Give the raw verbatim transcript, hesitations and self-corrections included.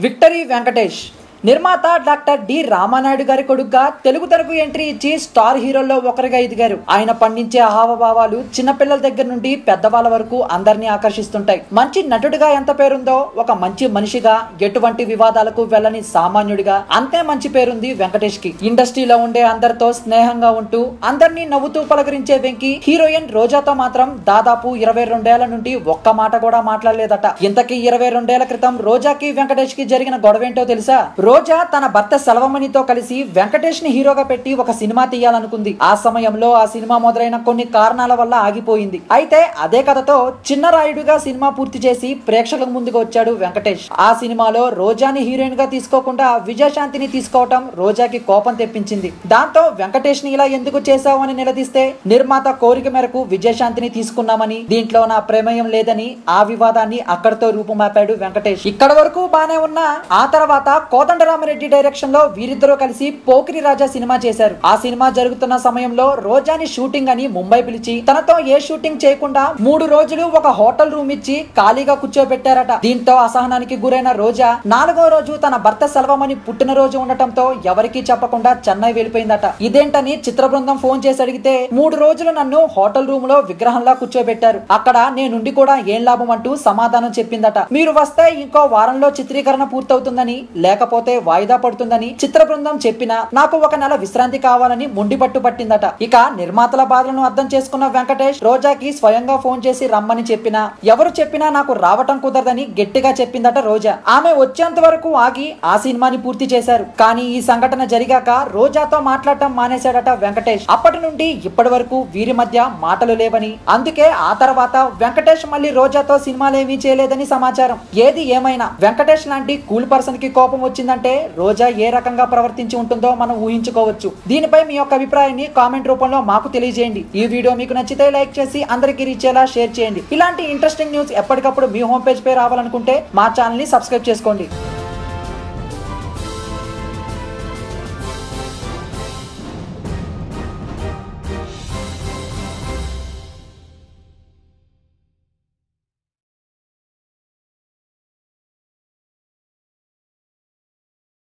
Victory Venkatesh నిర్మాత doctor D Ramanaidu గారి కొడుకుగా తెలుగు తెరకు ఎంట్రీ ఇచ్చి స్టార్ హీరోల్లో ఒకరిగా ఎదిగారు. ఆయన పండించే హావభావాలు చిన్నపిల్లల దగ్గర నుండి పెద్దవాళ్ళ వరకు అందరినీ ఆకర్షిస్తుంటాయి. మంచి నటుడిగా ఎంత పేరుందో ఒక మంచి మనిషిగా, ఎటువంటి వివాదాలకు వెళ్ళని సామాన్యుడిగా అంతే మంచి పేరుంది వెంకటేష్ కి. ఇండస్ట్రీలో ఉండే అందరితో స్నేహంగా ఉంటూ అందరినీ నవ్వుతూ పలకరించే వెంకీ హీరోయిన్ రోజాతో మాత్రం దాదాపు ఇరవై రెండేళ్ల నుండి ఒక్క మాట కూడా మాట్లాడలేదట. ఇంతకీ ఇరవై రెండేళ్ల క్రితం రోజాకి వెంకటేష్ కి జరిగిన గొడవేంటో తెలుసా? రోజా తన భర్త సెల్వమణితో కలిసి వెంకటేష్ ని హీరోగా పెట్టి ఒక సినిమా తీయాలనుకుంది. ఆ సమయంలో ఆ సినిమా మొదలైన కొన్ని కారణాల వల్ల ఆగిపోయింది. అయితే అదే కథతో చిన్నరాయుడుగా సినిమా పూర్తి చేసి ప్రేక్షకుల ముందుకు వచ్చాడు వెంకటేష్. ఆ సినిమాలో రోజాని హీరోయిన్ గా తీసుకోకుండా విజయశాంతిని తీసుకోవటం రోజాకి కోపం తెప్పించింది. దాంతో వెంకటేష్ ని ఇలా ఎందుకు చేశావు అని నిలదీస్తే నిర్మాత కోరిక మేరకు విజయశాంతిని తీసుకున్నామని, దీంట్లో నా ప్రమేయం లేదని ఆ వివాదాన్ని అక్కడితో రూపుమాపాడు వెంకటేష్. ఇక్కడ వరకు బానే ఉన్నా ఆ తర్వాత కోదండ రామరెడ్డి డైరెక్షన్ లో వీరిద్దరూ కలిసి పోకిరి రాజా సినిమా చేశారు. ఆ సినిమా జరుగుతున్న సమయంలో రోజాని షూటింగ్ అని ముంబై పిలిచి తనతో ఏ షూటింగ్ చేయకుండా మూడు రోజులు ఒక హోటల్ రూమ్ ఇచ్చి ఖాళీగా కూర్చోబెట్టారట. దీంతో అసహనానికి గురైన రోజా నాలుగో రోజు తన భర్త సెల్వమణి పుట్టినరోజు ఉండటంతో ఎవరికీ చెప్పకుండా చెన్నై వెళ్ళిపోయిందట. ఇదేంటని చిత్ర బృందం ఫోన్ చేసి అడిగితే మూడు రోజులు నన్ను హోటల్ రూమ్ లో విగ్రహంలా కూర్చోబెట్టారు, అక్కడ నేనుండి కూడా ఏం లాభం అంటూ సమాధానం చెప్పిందట. మీరు వస్తే ఇంకో వారంలో చిత్రీకరణ పూర్తవుతుందని, లేకపోతే వాయిదా పడుతుందని చిత్ర బృందం చెప్పినా నాకు ఒక నెల విశ్రాంతి కావాలని మొండి పట్టు పట్టిందట. ఇక నిర్మాతల బాధలను అర్థం చేసుకున్న వెంకటేష్ రోజాకి స్వయంగా ఫోన్ చేసి రమ్మని చెప్పినా, ఎవరు చెప్పినా నాకు రావటం కుదరదని గట్టిగా చెప్పిందట రోజా. ఆమె వచ్చేంత వరకు ఆగి ఆ సినిమాని పూర్తి చేశారు. కానీ ఈ సంఘటన జరిగాక రోజాతో మాట్లాడటం మానేశాడట వెంకటేష్. అప్పటి నుండి ఇప్పటి వరకు వీరి మధ్య మాటలు లేవని, అందుకే ఆ తర్వాత వెంకటేష్ మళ్ళీ రోజాతో సినిమాలేమీ చేయలేదని సమాచారం. ఏది ఏమైనా వెంకటేష్ లాంటి కూల్ పర్సన్ కి కోపం వచ్చిందంటే రోజా ఏ రకంగా ప్రవర్తించి ఉంటుందో మనం ఊహించుకోవచ్చు. దీనిపై మీ యొక్క అభిప్రాయాన్ని కామెంట్ రూపంలో మాకు తెలియజేయండి. ఈ వీడియో మీకు నచ్చితే లైక్ చేసి అందరికీ రీచ్ అయ్యేలా షేర్ చేయండి. ఇలాంటి ఇంట్రెస్టింగ్ న్యూస్ ఎప్పటికప్పుడు మీ హోమ్ పేజ్ పై రావాలనుకుంటే మా ఛానల్ ని సబ్స్క్రైబ్ చేసుకోండి.